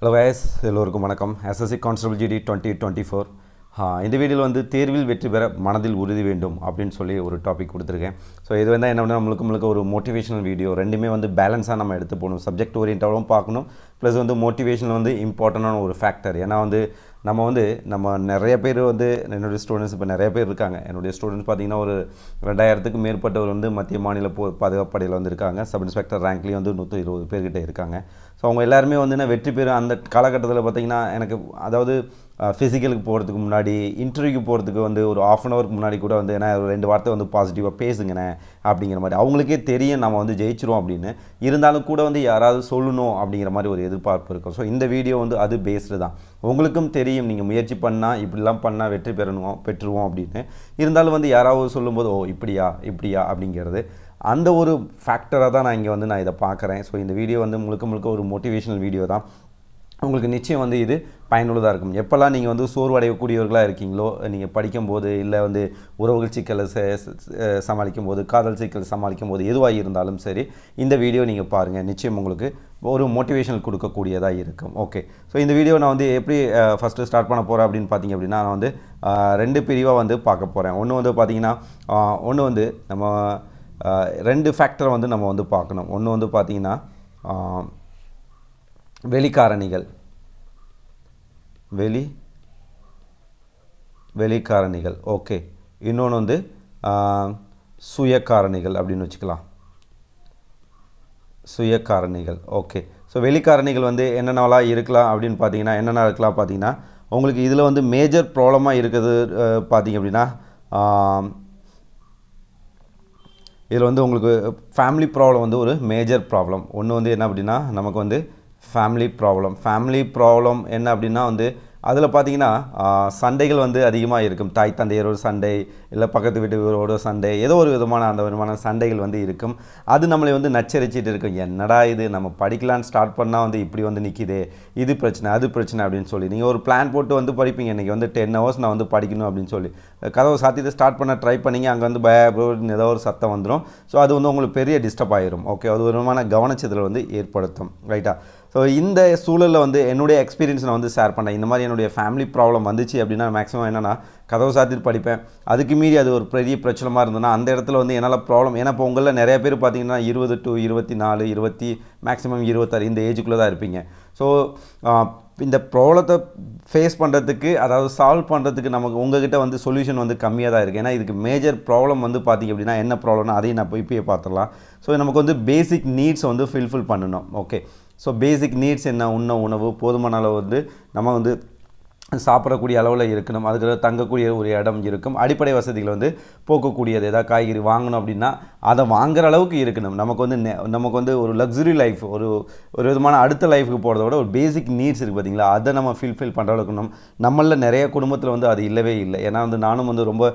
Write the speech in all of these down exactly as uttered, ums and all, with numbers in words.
Hello guys, எல்லோருக்கும் வணக்கம். Ssc Constable Gd twenty twenty-four. ஆ இந்த வீடியோல வந்து தேர்வில் வெற்றி பெற மனதில் உறுதி வேண்டும் அப்படினு சொல்லி ஒரு டாபிக் கொடுத்திருக்கேன். சோ இது வந்து என்னன்னா நமக்கு நமக்கு ஒரு மோட்டிவேஷனல் வீடியோ ரெண்டுமே வந்து பேலன்ஸா நம்ம எடுத்து போணும். சப்ஜெக்ட் ஓரியன்டாவும் பார்க்கணும். ப்ளஸ் வந்து மோட்டிவேஷன் வந்து இம்பார்ட்டன்ட்டான ஒரு ஃபேக்டர். ஏனா வந்து நம்ம வந்து நம்ம நிறைய பேர் வந்து என்னோட ஸ்டூடண்ட்ஸ் இப்ப நிறைய பேர் இருக்காங்க. என்னோட ஸ்டூடண்ட்ஸ் பாத்தீங்கன்னா ஒரு இரண்டாயிரத்துக்கு மேற்பட்டவர் வந்து மத்திய மாநில பாதுகாப்பு படையில வந்திருக்காங்க. சப் இன்ஸ்பெக்டர் ரேங்க்லயே வந்து நூற்று இருபது பேர் கிட்ட இருக்காங்க. சோ அவங்க எல்லாரும் வந்து வெற்றி பெற அந்த காலகட்டத்துல பாத்தீங்கன்னா எனக்கு அதாவது ஃபிசிக்கலுக்கு போறதுக்கு முன்னாடி இன்டர்வியூக்கு போறதுக்கு வந்து ஒரு half an hourக்கு முன்னாடி கூட வந்து என்ன ரெண்டு வார்த்தை வந்து பாசிட்டிவா பேசுங்கனே அப்படிங்கிற மாதிரி அவங்களுக்கே தெரியும் நாம வந்து ஜெயிச்சிரோம் அப்படினு இருந்தாலும் கூட வந்து யாராவது சொல்லணும் அப்படிங்கிற மாதிரி ஒரு எதிர்பார்ப்பு இருக்கும். சோ இந்த வீடியோ வந்து அது பேஸ்டு தான். உங்களுக்கும் தெரியும் நீங்க முயற்சி பண்ணா இப்படிலாம் பண்ணா வெற்றி பெறணும் பெற்றுவோம் அப்படினு இருந்தாலும் வந்து யாராவது சொல்லும்போது ஓ இப்படியா இப்படியா அப்படிங்கிறது அந்த ஒரு ஃபேக்டரா தான் நான் இங்க வந்து நான் இத பார்க்கறேன். சோ இந்த வீடியோ வந்து முழுக்க முழுக்க ஒரு மோட்டிவேஷனல் வீடியோ தான். உங்களுக்கு நிச்சயம் வந்து இது பயனுள்ளதா இருக்கும். எப்பலாம் நீங்க வந்து சோர்வடையக்கூடியவர்களா இருக்கீங்களோ நீங்க படிக்கும்போது இல்ல வந்து உறவுகள் சிக்கலை சமாளிக்கும்போது காதல் சிக்கலை சமாளிக்கும்போது எதுவா இருந்தாலும் சரி இந்த வீடியோ நீங்க பாருங்க. நிச்சயம் உங்களுக்கு ஒரு மோட்டிவேஷனல் கொடுக்க கூடியதா இருக்கும். ஓகே. சோ இந்த வீடியோ நான் வந்து எப்படி ஃபர்ஸ்ட் ஸ்டார்ட் பண்ண போறேன் அப்படினு பாத்தீங்க அப்படினா நான் வந்து ரெண்டு பிரிவா வந்து பார்க்க போறேன். ஒன்னு வந்து பாத்தீங்கன்னா ஒன்னு வந்து நம்ம ரெண்டு ஃபேக்டர் வந்து நம்ம வந்து பார்க்கணும். ஒன்னு வந்து பாத்தீங்கன்னா வெளிக்காரணிகள் வெளி வெளிக்காரணிகள் ஓகே. இன்னொன்னு வந்து சுய காரணிகள் அப்படினு வெச்சுக்கலாம். சுய காரணிகள் ஓகே. சோ வெளிக்காரணிகள் வந்து என்னென்னலாம் இருக்கலாம் அப்படினு பாத்தீங்கன்னா என்னென்ன இருக்கலாம் பாத்தீங்கன்னா உங்களுக்கு இதுல வந்து மேஜர் ப்ராப்ளமா இருக்குது பாத்தீங்க அப்படினா இதுல வந்து உங்களுக்கு ஃபேமிலி ப்ராப்ளம் வந்து ஒரு மேஜர் ப்ராப்ளம். ஒன்னு வந்து என்ன அப்படினா நமக்கு வந்து family problem family problem என்ன அப்படினா வந்து அதுல பாத்தீங்கன்னா சண்டைகள் வந்து அதிகமா இருக்கும். தாய் தந்தையரோட சண்டை இல்ல பக்கத்து வீட்டுவரோட சண்டை ஏதோ ஒரு விதமான அந்த விதமான சண்டைகள் வந்து இருக்கும். அது நம்மளை வந்து நச்சரிச்சிட்டு இருக்கும். என்னடா இது நம்ம படிக்கலாம் ஸ்டார்ட் பண்ணா வந்து இப்படி வந்து நிக்குதே. இது பிரச்சனை அது பிரச்சனை அப்படினு சொல்லி நீங்க ஒரு பிளான் போட்டு வந்து படிப்பீங்க. இன்னைக்கு வந்து ten hours நான் வந்து படிக்கணும் அப்படினு சொல்லி கதவை சாத்திட்டு ஸ்டார்ட் பண்ண ட்ரை பண்ணீங்க. அங்க வந்து பய ஏதோ ஒரு சத்தம் வந்துரும். சோ அது வந்து உங்களுக்கு பெரிய டிஸ்டர்ப் ஆயிரும். ஓகே. அது ஒரு விதமான கவனச்சிதறல் வந்து ஏற்படுத்தும். ரைட்டா? சோ இந்த சூழல்ல வந்து என்னோட எக்ஸ்பீரியன்ஸ் நான் வந்து ஷேர் பண்ணேன். இந்த மாதிரி என்னோட ஃபேமிலி ப்ராப்ளம் வந்துச்சு அப்படினா மேக்ஸिमम என்னன்னா கதவு சாத்திட்டு படிப்பேன். அதுக்கு மீறி அது ஒரு பெரிய பிரச்சனைமா இருந்தனா அந்த இடத்துல வந்து என்னால ப்ராப்ளம் ஏனா இப்ப உங்கள நிறைய பேர் பாத்தீங்கன்னா இருபது to இருபத்தி நான்கு இருபது மேக்ஸिमम இருபத்தாறு இந்த ஏஜ்க்குள்ள தான் இருப்பீங்க. சோ இந்த ப்ராப்ளத்தை ஃபேஸ் பண்றதுக்கு அதாவது சால்வ் பண்றதுக்கு நமக்கு உங்ககிட்ட வந்து சொல்யூஷன் வந்து கம்மியா தான் இருக்கு. ஏனா இதுக்கு மேஜர் ப்ராப்ளம் வந்து பாத்தீங்க அப்படினா என்ன ப்ராப்ளம்னா அதையும் நான் இப்பவே பார்த்தறலாம். சோ நமக்கு வந்து பேசிக் நீட்ஸ் வந்து ஃபில்ஃபில் பண்ணனும். ஓகே. சோ பேசிக் நீட்ஸ் என்ன உண்ண உணவு போதுமான அளவு வந்து நம்ம வந்து சாப்பிடக்கூடிய அளவுல இருக்கணும். அதுக்கு தங்கக்கூடிய ஒரு இடம் இருக்கும். அடிப்படை வசதிகள் வந்து போக்கக்கூடியது. ஏதா காய்கறி வாங்கணும் அப்படினா அத வாங்குற அளவுக்கு இருக்கணும். நமக்கு வந்து நமக்கு வந்து ஒரு லக்ஸரி லைஃப் ஒரு ஒரு விதமான அடுத்த லைஃப்க்கு போறத விட ஒரு பேசிக் நீட்ஸ் இருக்கு பாத்தீங்களா அத நம்ம ஃபில்ஃபில் பண்ற அளவுக்கு நம்ம நம்மள நிறைய குடும்பத்துல வந்து அது இல்லவே இல்ல. ஏனா வந்து நானும் வந்து ரொம்ப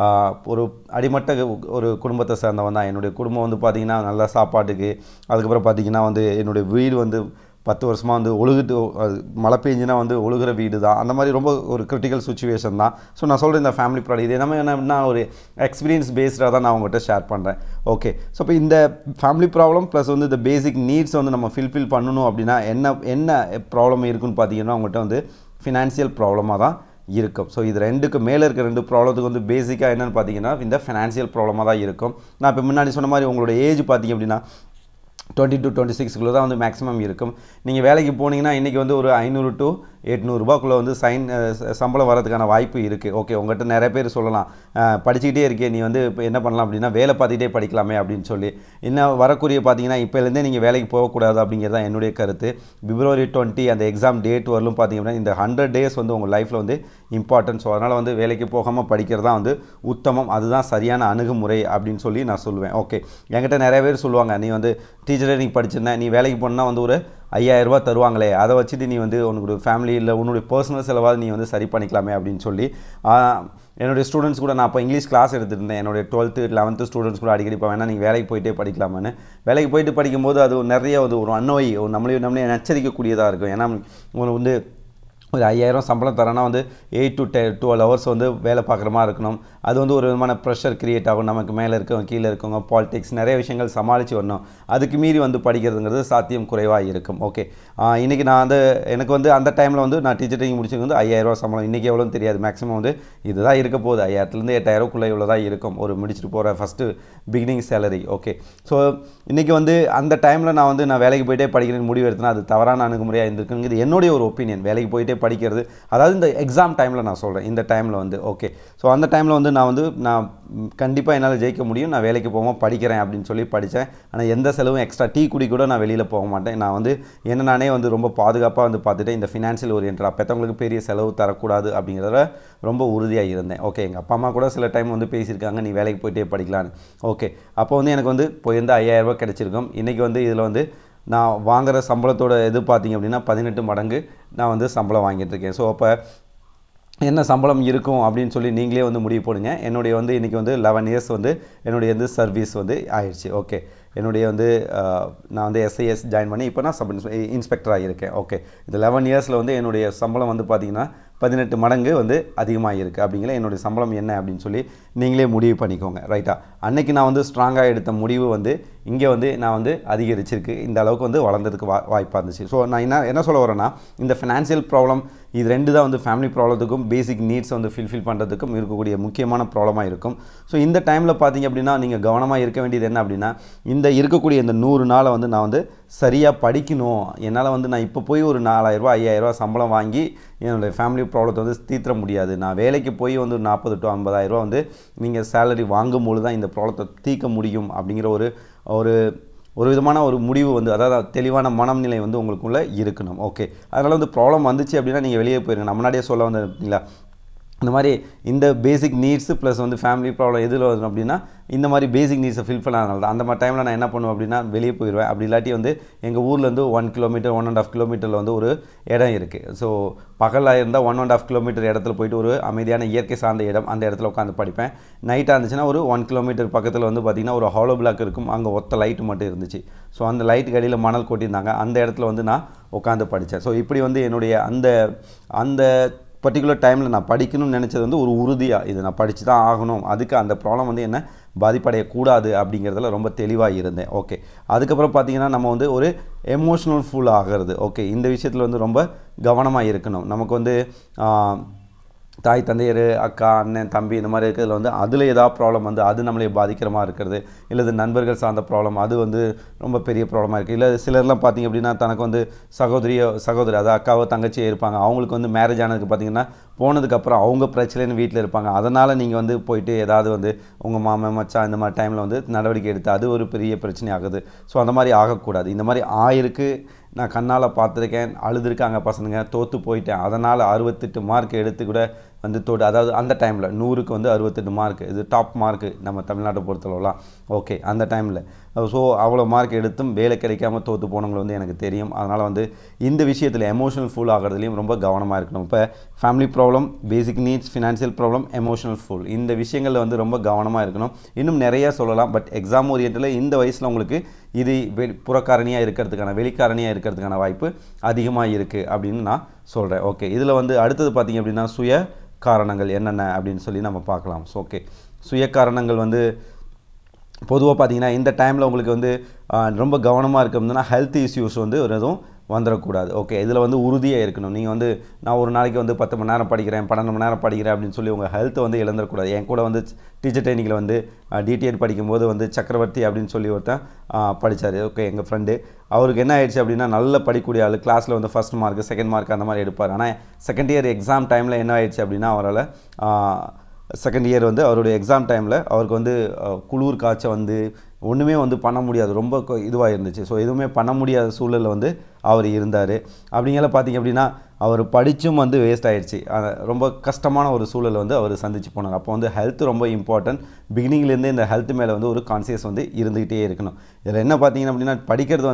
ஒரு அடிமட்ட ஒரு குடும்பத்தை சேர்ந்தவன் தான். என்னோட குடும்பம் வந்து பாத்தீங்கன்னா நல்ல சாப்பாட்டுக்கு அதுக்கு அப்புறம் பாத்தீங்கன்னா வந்து என்னோட வீடு வந்து பத்து வருஷமா வந்து ஒழுகிட்டு மழை பெஞ்சினா வந்து ஒழுகுற வீடு தான். அந்த மாதிரி ரொம்ப ஒரு கிரிட்டிக்கல் சிச்சுவேஷன் தான். சோ நான் சொல்ற இந்த ஃபேமிலி ப்ராப்ளம் இது நம்ம என்ன ஒரு எக்ஸ்பீரியன்ஸ் பேஸ்டா தான் நான் உங்ககிட்ட ஷேர் பண்றேன். ஓகே. சோ இப்போ இந்த ஃபேமிலி ப்ராப்ளம் ப்ளஸ் வந்து இந்த பேசிக் நீட்ஸ் வந்து நம்ம ஃபில்ஃபில் பண்ணனும் அப்படினா என்ன என்ன ப்ராப்ளம் இருக்குன்னு பாத்தீங்கன்னா உங்ககிட்ட வந்து ஃபைனான்சியல் ப்ராப்ளமா தான் இருக்கும். சோ இது ரெண்டுக்கு மேல இருக்க ரெண்டு ப்ராப்ளத்துக்கு வந்து பேசிக்கா என்னன்னு பாத்தீங்கன்னா இந்த ஃபைனான்சியல் ப்ராப்ளமா தான் இருக்கும். நான் இப்ப முன்னாடி சொன்ன மாதிரி உங்களோட ஏஜ் பாத்தீங்க அப்படினா twenty to twenty-six குள்ள தான் வந்து மேக்ஸिमम இருக்கும். நீங்க வேலைக்கு போனீங்கன்னா இன்னைக்கு வந்து ஒரு ஐநூறு to எண்ணூறு ரூபாய்க்குள்ள வந்து சைன் சம்பளம் வரதுக்கான வாய்ப்பு இருக்கு. ஓகே. உங்ககிட்ட நிறைய பேர் சொல்லலாம் படிச்சிட்டே இருக்கே நீ வந்து என்ன பண்ணலாம் அப்படினா வேலை பார்த்துட்டே படிக்கலாமே அப்படினு சொல்லி. இன்ன வரக்கூடிய பாத்தீங்கன்னா இப்பல இருந்தே நீங்க வேலைக்கு போக கூடாது அப்படிங்கறது தான் என்னுடைய கருத்து. February twenty அந்த எக்ஸாம் டேட் வரலும் பாத்தீங்கன்னா இந்த hundred டேஸ் வந்து உங்க லைஃப்ல வந்து இம்பார்ட்டன்ட். சோ அதனால வந்து வேலைக்கு போகாம படிக்கிறது தான் வந்து உத்தமம். அதுதான் சரியான அணுகுமுறை அப்படினு சொல்லி நான் சொல்லுவேன். ஓகே. என்கிட்ட நிறைய பேர் சொல்லுவாங்க நீ வந்து டீச்சரிங் படிச்சிருந்தா நீ வேலைக்கு போனா வந்து ஒரு ஐயாயிரம் ரூபாய் தருவாங்களே அதை வச்சிட்டு நீ வந்து உன்னோட ஃபேமிலி இல்ல உன்னோட பர்சனல் செலவாவது நீ வந்து சரி பண்ணிக்கலாமே அப்படினு சொல்லி என்னோட ஸ்டூடண்ட்ஸ் கூட நான் அப்ப இங்கிலீஷ் கிளாஸ் எடுத்துட்டு இருந்தேன். என்னோட twelfth eleventh ஸ்டூடண்ட்ஸ் கூட அடிக்கடி போவேனா நீங்க வேலைக்கு போயிட்டே படிக்கலாமான்னு. வேலைக்கு போயிட்டு படிக்கும்போது அது நிறைய ஒரு அன்னோய் நம்மளே நம்மளே நச்சரிக்க கூடியதா இருக்கும். ஏனா வந்து ஒரு ஐயாயிரம் சம்பளம் தரேன்னா வந்து eight to ten twelve hours வந்து வேலை பார்க்குற மாதிரி இருக்கணும். அது வந்து ஒரு விதமான ப்ரெஷர் க்ரியேட் ஆகும். நமக்கு மேலே இருக்கவங்க கீழே இருக்கவங்க பாலிடிக்ஸ் நிறைய விஷயங்கள் சமாளித்து வரணும். அதுக்கு மீறி வந்து படிக்கிறதுங்கிறது சாத்தியம் குறைவாக இருக்கும். ஓகே, இன்றைக்கி நான் வந்து எனக்கு வந்து அந்த டைமில் வந்து நான் டீச்சர் ட்ரைனிங் முடிச்சது வந்து ஐயாயிரரூவா சம்பளம். இன்றைக்கி எவ்வளோன்னு தெரியாது. மேக்ஸிமம் வந்து இதுதான் இருக்க போகுது. ஐயாயிரத்துலேருந்து எட்டாயிரக்குள்ளே இவ்வளோ தான் இருக்கும் ஒரு முடிச்சுட்டு போகிற first beginning salary. Okay, so இன்றைக்கி வந்து அந்த டைமில் நான் வந்து நான் வேலைக்கு போயிட்டே படிக்கிறேன்னு முடிவு எடுத்தேன்னா அது தவறான அணுகுமுறையாக இருந்திருக்குங்கிறது என்னுடைய ஒரு ஒப்பீனியன். வேலைக்கு போயிட்டே படிக்கிறது, அதாவது இந்த எக்ஸாம் டைமில் நான் சொல்கிறேன், இந்த டைமில் வந்து ஓகே. ஸோ அந்த டைமில் வந்து நான் வந்து நான் கண்டிப்பாக என்னால் ஜெயிக்க முடியும், நான் வேலைக்கு போகாமல் படிக்கிறேன் அப்படின்னு சொல்லி படித்தேன். ஆனால் எந்த செலவும் எக்ஸ்ட்ரா டீ குடி கூட நான் வெளியில் போக மாட்டேன். நான் வந்து என்ன நானே வந்து ரொம்ப பாதுகாப்பாக வந்து பார்த்துட்டு இந்த ஃபினான்ஷியல் ஓரியன்டாக பெற்றவங்களுக்கு பெரிய செலவு தரக்கூடாது அப்படிங்கிறத ரொம்ப உறுதியாக இருந்தேன். ஓகே, எங்கள் அப்பா அம்மா கூட சில டைம் வந்து பேசியிருக்காங்க, நீ வேலைக்கு போயிட்டே படிக்கலான்னு. ஓகே, அப்போ வந்து எனக்கு வந்து போயிருந்தால் ஐயாயிரரூபா கிடச்சிருக்கும். இன்றைக்கி வந்து இதில் வந்து நான் வாங்குகிற சம்பளத்தோட எது பார்த்திங்க அப்படின்னா பதினெட்டு மடங்கு நான் வந்து சம்பளம் வாங்கிட்டுருக்கேன். ஸோ அப்போ என்ன சம்பளம் இருக்கும் அப்படின்னு சொல்லி நீங்களே வந்து முடிவு போடுங்க. என்னுடைய வந்து இன்றைக்கி வந்து லெவன் இயர்ஸ் வந்து என்னுடைய வந்து சர்வீஸ் வந்து ஆயிடுச்சு. ஓகே, என்னுடைய வந்து நான் வந்து எஸ்ஐஎஸ் ஜாயின் பண்ணி இப்போ நான் சப் இன்ஸ்பெக்டராக இருக்கேன். ஓகே, இந்த லெவன் இயர்ஸில் வந்து என்னுடைய சம்பளம் வந்து பார்த்திங்கன்னா பதினெட்டு மடங்கு வந்து அதிகமாக இருக்குது. அப்படிங்கிற என்னுடைய சம்பளம் என்ன அப்படின்னு சொல்லி நீங்களே முடிவு பண்ணிக்கோங்க. ரைட்டா, அன்றைக்கி நான் வந்து ஸ்ட்ராங்காக எடுத்த முடிவு வந்து இங்கே வந்து நான் வந்து அதிகரிச்சிருக்கு, இந்த அளவுக்கு வந்து வளர்ந்ததுக்கு வா வாய்ப்பாக இருந்துச்சு. ஸோ நான் என்ன என்ன சொல்ல வரேன்னா, இந்த ஃபினான்ஷியல் ப்ராப்ளம் இது ரெண்டு தான் வந்து ஃபேமிலி ப்ராப்ளத்துக்கும் பேசிக் நீட்ஸ் வந்து ஃபில்ஃபில் பண்ணுறதுக்கும் இருக்கக்கூடிய முக்கியமான ப்ராப்ளமாக இருக்கும். ஸோ இந்த டைமில் பார்த்திங்க அப்படின்னா நீங்கள் கவனமாக இருக்க வேண்டியது என்ன அப்படின்னா, இந்த இருக்கக்கூடிய இந்த நூறு நாளை வந்து நான் வந்து சரியாக படிக்கணும். என்னால் வந்து நான் இப்போ போய் ஒரு நாலாயிரரூவா ஐயாயிரரூவா சம்பளம் வாங்கி என்னுடைய ஃபேமிலி ப்ராப்ளத்தை வந்து தீர்த்த முடியாது. நான் வேலைக்கு போய் வந்து நாற்பது டு ஐம்பதாயிரரூவா வந்து நீங்கள் சேலரி வாங்கும்போது தான் இந்த ப்ராப்ளத்தை தீர்க்க முடியும் அப்படிங்கிற ஒரு ஒரு ஒரு விதமான ஒரு முடிவு வந்து, அதாவது தெளிவான மனநிலை வந்து உங்களுக்குள்ளே இருக்கணும். ஓகே, அதனால் வந்து ப்ராப்ளம் வந்துச்சு அப்படின்னா நீங்கள் வெளியே போயிருங்க. நான் முன்னாடியே சொல்ல வந்தீங்களா, இந்த மாதிரி இந்த பேசிக் நீட்ஸு ப்ளஸ் வந்து ஃபேமிலி ப்ராப்ளம் எதில் வரும் அப்படின்னா இந்த மாதிரி பேசிக் நீட்ஸை ஃபில்ஃபில் ஆனது தான். அந்த மாதிரி டைமில் நான் என்ன பண்ணுவேன் அப்படின்னா வெளியே போயிடுவேன். அப்படி இல்லாட்டி வந்து எங்கள் ஊர்லேருந்து one kilometre one and half கிலோமீட்டரில் வந்து ஒரு இடம் இருக்குது. ஸோ பகலாக இருந்தால் ஒன் அண்ட் ஆஃப் கிலோமீட்டர் இடத்துல போய்ட்டு ஒரு அமைதியான இயற்கை சார்ந்த இடம், அந்த இடத்துல உட்காந்து படிப்பேன். நைட்டாக இருந்துச்சுன்னா ஒரு ஒன் கிலோமீட்டர் பக்கத்தில் வந்து பார்த்திங்கன்னா ஒரு ஹாலோ பிளாக் இருக்கும், அங்கே ஒத்த லைட்டு மட்டும் இருந்துச்சு. ஸோ அந்த லைட்டுக்கு அடியில் மணல் கொட்டியிருந்தாங்க, அந்த இடத்துல வந்து நான் உட்காந்து படித்தேன். ஸோ இப்படி வந்து என்னுடைய அந்த அந்த பர்டிகுலர் டைமில் நான் படிக்கணும்னு நினச்சது வந்து ஒரு உறுதியாக இது நான் படித்து தான் ஆகணும், அதுக்கு அந்த ப்ராப்ளம் வந்து என்ன பாதிப்படையக்கூடாது அப்படிங்கிறதுல ரொம்ப தெளிவாக இருந்தேன். ஓகே, அதுக்கப்புறம் பார்த்திங்கன்னா நம்ம வந்து ஒரு எமோஷ்னல் ஃபுல் ஆகிறது. ஓகே, இந்த விஷயத்தில் வந்து ரொம்ப கவனமாக இருக்கணும். நமக்கு வந்து தாய் தந்தையர் அக்கா அண்ணன் தம்பி இந்த மாதிரி இருக்கிறதுல வந்து அதில் ஏதாவது ப்ராப்ளம் வந்து அது நம்மளே பாதிக்கிற மாதிரி இருக்கிறது, இல்லை நண்பர்கள் சார்ந்த ப்ராப்ளம் அது வந்து ரொம்ப பெரிய ப்ராப்ளமாக இருக்குது. இல்லை சிலர்லாம் பார்த்திங்க அப்படின்னா தனக்கு வந்து சகோதரியோ சகோதரி அதாவது அக்காவோ தங்கச்சியோ இருப்பாங்க, அவங்களுக்கு வந்து மேரேஜ் ஆனதுக்கு பார்த்திங்கன்னா போனதுக்கப்புறம் அவங்க பிரச்சனைன்னு வீட்டில் இருப்பாங்க. அதனால் நீங்கள் வந்து போயிட்டு ஏதாவது வந்து உங்கள் மாமன் மச்சான் இந்த மாதிரி டைமில் வந்து நடவடிக்கை எடுத்து அது ஒரு பெரிய பிரச்சனை ஆகுது. ஸோ அந்த மாதிரி ஆகக்கூடாது. இந்த மாதிரி ஆயிருக்கு, நான் கண்ணால் பார்த்துருக்கேன், அழுதுருக்காங்க பசங்க, தோற்று போயிட்டேன், அதனால் அறுபத்தெட்டு மார்க் எடுத்து கூட வந்து தோடு, அதாவது அந்த டைமில் நூறுக்கு வந்து அறுபத்தெட்டு மார்க், இது டாப் மார்க்கு நம்ம தமிழ்நாட்டை பொறுத்தளவுலாம். ஓகே, அந்த டைமில் ஸோ அவ்வளோ மார்க் எடுத்தும் வேலை கிடைக்காம தோற்று போனவங்களை வந்து எனக்கு தெரியும். அதனால் வந்து இந்த விஷயத்தில் எமோஷனல் ஃபுல் ஆகிறதுலையும் ரொம்ப கவனமாக இருக்கணும். இப்போ family problem, basic needs, financial problem, emotional full, இந்த விஷயங்களில் வந்து ரொம்ப கவனமாக இருக்கணும். இன்னும் நிறையா சொல்லலாம், பட் எக்ஸாம் ஓரியன்டில் இந்த வயசில் உங்களுக்கு இது வெ புறக்காரணியாக இருக்கிறதுக்கான வெளிக்காரணியாக இருக்கிறதுக்கான வாய்ப்பு அதிகமாக இருக்குது அப்படின்னு நான் சொல்கிறேன். ஓகே, இதில் வந்து அடுத்தது பார்த்திங்க அப்படின்னா சுய காரணங்கள் என்னென்ன அப்படின்னு சொல்லி நம்ம பார்க்கலாம். ஸோ ஓகே, சுய காரணங்கள் வந்து பொதுவாக பார்த்திங்கன்னா இந்த டைமில் உங்களுக்கு வந்து ரொம்ப கவனமாக இருக்கணும்னா ஹெல்த் இஷ்யூஸ் வந்து ஒரு எதுவும் வந்துடக்கூடாது. ஓகே, இதில் வந்து உறுதியாக இருக்கணும். நீங்கள் வந்து நான் ஒரு நாளைக்கு வந்து பத்து மணி நேரம் படிக்கிறேன், பன்னெண்டு மணி நேரம் படிக்கிறேன் அப்படின்னு சொல்லி உங்கள் ஹெல்த்தை வந்து இழந்துடக்கூடாது. என் கூட வந்து டீச்சர் ட்ரைனிங்கில் வந்து டிடிஎட் படிக்கும்போது வந்து சக்கரவர்த்தி அப்படின்னு சொல்லி ஒருத்தன் படித்தார். ஓகே, எங்கள் ஃப்ரெண்டு, அவருக்கு என்ன ஆயிடுச்சு அப்படின்னா நல்ல படிக்கக்கூடிய ஆள், கிளாஸில் வந்து ஃபஸ்ட் மார்க் செகண்ட் மார்க் அந்த மாதிரி எடுப்பார். ஆனால் செகண்ட் இயர் எக்ஸாம் டைமில் என்ன ஆயிடுச்சு அப்படின்னா அவரால் செகண்ட் இயர் வந்து அவருடைய எக்ஸாம் டைமில் அவருக்கு வந்து குளிர் காய்ச்சல் வந்து ஒன்றுமே வந்து பண்ண முடியாது, ரொம்ப இதுவாக இருந்துச்சு. ஸோ எதுவுமே பண்ண முடியாத சூழலில் வந்து அவர் இருந்தார். அப்படிங்கிற பார்த்திங்க அப்படின்னா அவர் படித்தும் வந்து வேஸ்ட் ஆகிடுச்சு. ரொம்ப கஷ்டமான ஒரு சூழலை வந்து அவர் சந்தித்து போனார். அப்போ வந்து ஹெல்த் ரொம்ப இம்பார்ட்டன்ட். பிகினிங்லேருந்தே இந்த ஹெல்த் மேலே வந்து ஒரு கான்சியஸ் வந்து இருந்துக்கிட்டே இருக்கணும். இதில் என்ன பார்த்திங்கன்னா அப்படின்னா படிக்கிறது வந்து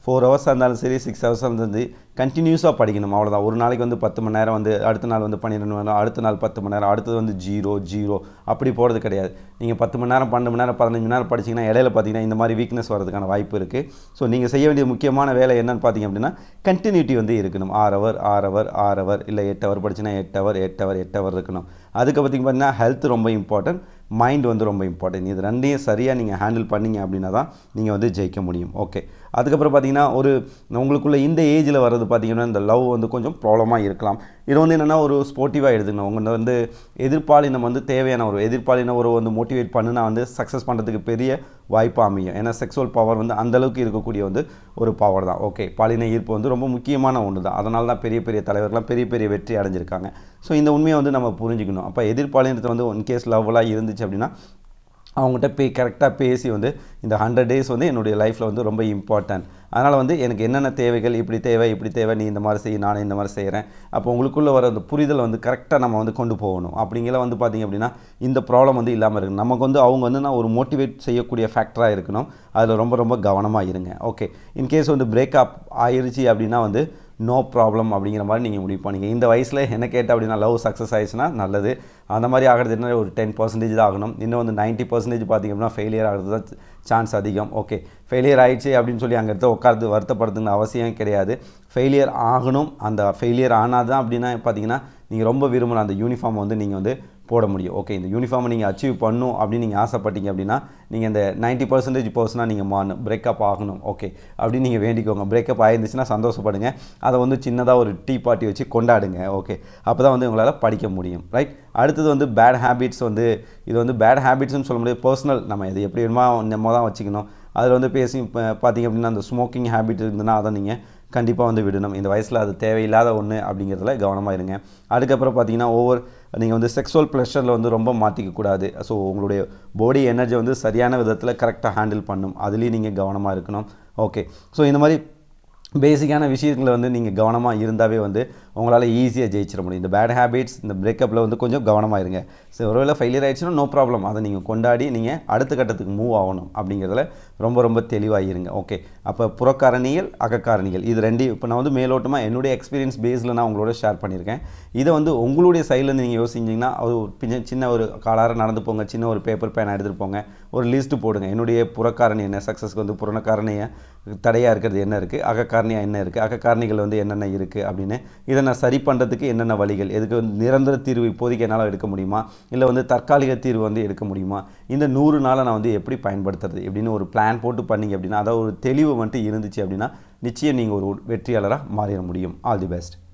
ஃபோர் ஹவர்ஸாக இருந்தாலும் சரி சிக்ஸ் ஹவர்ஸாக இருந்து கண்டினியூஸாக படிக்கணும் அவ்வளோதான். ஒரு நாளைக்கு வந்து பத்து மணி நேரம் வந்து அடுத்த நாள் வந்து பன்னிரெண்டு மணி நேரம், அடுத்த நாள் பத்து மணி நேரம், அடுத்தது வந்து ஜீரோ ஜீரோ அப்படி போகிறது கிடையாது. நீங்கள் பத்து மணி நேரம் பன்னெண்டு மணி நேரம் பதினஞ்சு மணி நேரம் படிச்சிங்கன்னா இடையில பார்த்தீங்கன்னா இந்த மாதிரி வீக்னஸ் வரதுக்கான வாய்ப்பு இருக்குது. ஸோ நீங்கள் செய்ய வேண்டிய முக்கியமான வேலை என்னென்னு பார்த்தீங்க அப்படின்னா கண்டினியூட்டி வந்து இருக்கணும். ஆறு ஹவர் ஆறு ஹவர் ஆறு ஹவர் இல்லை எட்டு ஹவர் படிச்சுன்னா எட்டு ஹவர் எட்டு ஹவர் எட்டு ஹவர் இருக்கணும். அதுக்கு பார்த்திங்க பார்த்தீங்கன்னா ஹெல்த் ரொம்ப இம்பார்ட்டன்ட், மைண்ட் வந்து ரொம்ப இம்பார்ட்டன்ட். இது ரெண்டையும் சரியாக நீங்கள் ஹேண்டில் பண்ணிங்க அப்படின்னா தான் நீங்கள் வந்து ஜெயிக்க முடியும். ஓகே, அதுக்கப்புறம் பார்த்தீங்கன்னா ஒரு உங்களுக்குள்ள இந்த ஏஜில் வர்றது பார்த்தீங்கன்னா இந்த லவ் வந்து கொஞ்சம் ப்ராப்ளமாக இருக்கலாம். இது வந்து என்னென்னா ஒரு ஸ்போர்ட்டிவாக எடுத்துக்கணும். உங்களை வந்து எதிர்ப்பாளினம் வந்து தேவையான ஒரு எதிர்ப்பாளினம் ஒரு வந்து மோட்டிவேட் பண்ணுனா வந்து சக்ஸஸ் பண்ணுறதுக்கு பெரிய வாய்ப்பு அமையும். ஏன்னா செக்ஸுவல் பவர் வந்து அந்தளவுக்கு இருக்கக்கூடிய வந்து ஒரு பவர் தான். ஓகே, பாலின ஈர்ப்பு வந்து ரொம்ப முக்கியமான ஒன்று தான். அதனால தான் பெரிய பெரிய தலைவர்கள்லாம் பெரிய பெரிய வெற்றி அடைஞ்சிருக்காங்க. ஸோ இந்த உண்மையை வந்து நம்ம புரிஞ்சுக்கணும். அப்போ எதிர்ப்பாளினத்தை வந்து இன்கேஸ் லவ்லாம் இருந்துச்சு அப்படின்னா அவங்ககிட்ட பே கரெக்டாக பேசி வந்து இந்த ஹண்ட்ரட் டேஸ் வந்து என்னுடைய லைஃப்பில் வந்து ரொம்ப இம்பார்ட்டன்ட். அதனால் வந்து எனக்கு என்னென்ன தேவைகள், இப்படி தேவை இப்படி தேவை, நீ இந்த மாதிரி செய், நானே இந்த மாதிரி செய்கிறேன். அப்போ உங்களுக்குள்ளே வர அந்த புரிதல் வந்து கரெக்டாக நம்ம வந்து கொண்டு போகணும். அப்படிங்கிற வந்து பார்த்திங்க அப்படின்னா இந்த ப்ராப்ளம் வந்து இல்லாமல் இருக்கணும். நமக்கு வந்து அவங்க வந்து நான் ஒரு மோட்டிவேட் செய்யக்கூடிய ஃபேக்டராக இருக்கணும். அதில் ரொம்ப ரொம்ப கவனமாக இருங்க. ஓகே, இன்கேஸ் வந்து பிரேக்கப் ஆயிடுச்சு அப்படின்னா வந்து நோ ப்ராப்ளம் அப்படிங்கிற மாதிரி நீங்கள் முடிவு பண்ணிங்க. இந்த வயசில் என்ன கேட்டால் அப்படின்னா லவ் சக்ஸஸ் ஆயிடுச்சுன்னா நல்லது. அந்த மாதிரி ஆகிறது என்ன ஒரு டென் பர்சன்டேஜ் தான் ஆகணும். இன்னும் வந்து நைன்ட்டி பர்சன்டேஜ் பார்த்திங்க அப்படின்னா ஃபெயிலியர் ஆகிறது தான் சான்ஸ் அதிகம். ஓகே, ஃபெயிலியர் ஆகிடுச்சு அப்படின்னு சொல்லி அங்கே இடத்த உட்காந்து வருத்தப்படுறதுக்கு அவசியம் கிடையாது. ஃபெயிலியர் ஆகணும். அந்த ஃபெயிலியர் ஆனால் தான் அப்படின்னா பார்த்தீங்கன்னா நீங்கள் ரொம்ப விரும்புகிற அந்த யூனிஃபார்ம் வந்து நீங்கள் வந்து போட முடியும். ஓகே, இந்த யூனிஃபார்மை நீங்கள் அச்சீவ் பண்ணணும் அப்படின்னு நீங்கள் ஆசைப்பட்டீங்க அப்படின்னா நீங்கள் இந்த நைன்ட்டி பர்சன்டேஜ் பர்சனாக நீங்கள் மாறணும். பிரேக்கப் ஆகணும் ஓகே அப்படின்னு நீங்கள் வேண்டிக்கோங்க. பிரேக்கப் ஆகிருந்துச்சுன்னா சந்தோஷப்படுங்க. அதை வந்து சின்னதாக ஒரு டீ பார்ட்டி வச்சு கொண்டாடுங்க. ஓகே, அப்போ தான் வந்து உங்களால் படிக்க முடியும். ரைட், அடுத்தது வந்து பேட் ஹேபிட்ஸ். வந்து இது வந்து பேட் ஹேபிட்ஸ்னு சொல்ல முடியாது, பர்சனல். நம்ம இது எப்படி வேணுமோ நம்ம தான் வச்சுக்கணும். அதில் வந்து பேசி பார்த்தீங்க அப்படின்னா அந்த ஸ்மோக்கிங் ஹேபிட் இருந்ததுன்னா அதை நீங்கள் கண்டிப்பாக வந்து விடணும். இந்த வயசில் அது தேவையில்லாத ஒன்று அப்படிங்கிறதுல கவனமாக இருங்க. அதுக்கப்புறம் பார்த்தீங்கன்னா ஒவ்வொரு நீங்கள் வந்து செக்ஸுவல் ப்ளஷரில் வந்து ரொம்ப மாற்றிக்கக்கூடாது. ஸோ உங்களுடைய பாடி எனர்ஜி வந்து சரியான விதத்தில் கரெக்டாக ஹேண்டில் பண்ணும். அதுலேயும் நீங்கள் கவனமாக இருக்கணும். ஓகே, ஸோ இந்த மாதிரி பேசிக்கான விஷயங்களை வந்து நீங்கள் கவனமாக இருந்தாவே வந்து உங்களால் ஈஸியாக ஜெயிச்சிட முடியும். இந்த பேட் ஹேபிட்ஸ் இந்த பிரேக்கப்பில் வந்து கொஞ்சம் கவனமாக இருங்க. ஸோ ஒருவேளை ஃபெயிலியர் ஆகிடுச்சுன்னா நோ ப்ராப்ளம், அதை நீங்கள் கொண்டாடி நீங்கள் அடுத்த கட்டத்துக்கு மூவ் ஆகணும் அப்படிங்கிறதுல ரொம்ப ரொம்ப தெளிவாக இருங்க. ஓகே, அப்போ புறக்காரணிகள் அகக்காரணிகள் இது ரெண்டையும் இப்போ நான் வந்து மேலோட்டமாக என்னுடைய எக்ஸ்பீரியன்ஸ் பேஸில் நான் உங்களோட ஷேர் பண்ணியிருக்கேன். இதை வந்து உங்களுடைய சைட்லேருந்து நீங்கள் யோசிச்சிங்கன்னா ஒரு சின்ன ஒரு காலார நடந்து போங்க, சின்ன ஒரு பேப்பர் பேன் எடுத்துகிட்டு போங்க, ஒரு லிஸ்ட்டு போடுங்க. என்னுடைய புறக்காரணி என்ன, சக்ஸஸ்க்கு வந்து புறக்காரணியை தடையாக இருக்கிறது என்ன இருக்குது, அகக்காரணியாக என்ன இருக்குது, அகக்காரணிகள் வந்து என்னென்ன இருக்குது அப்படின்னு இதை நான் சரி பண்ணுறதுக்கு என்னென்ன வழிகள், எதுக்கு வந்து நிரந்தர தீர்வு இப்போதைக்கு என்னால் எடுக்க முடியுமா, இல்லை வந்து தற்காலிக தீர்வு வந்து எடுக்க முடியுமா, இந்த நூறு நாளை நான் வந்து எப்படி பயன்படுத்துறது இப்படின்னு ஒரு பிளான் போட்டு பண்ணிங்க அப்படின்னா அதாவது ஒரு தெளிவு வந்துட்டு இருந்துச்சு அப்படின்னா நிச்சயம் நீங்கள் ஒரு வெற்றியாளராக மாறிட முடியும். All the best.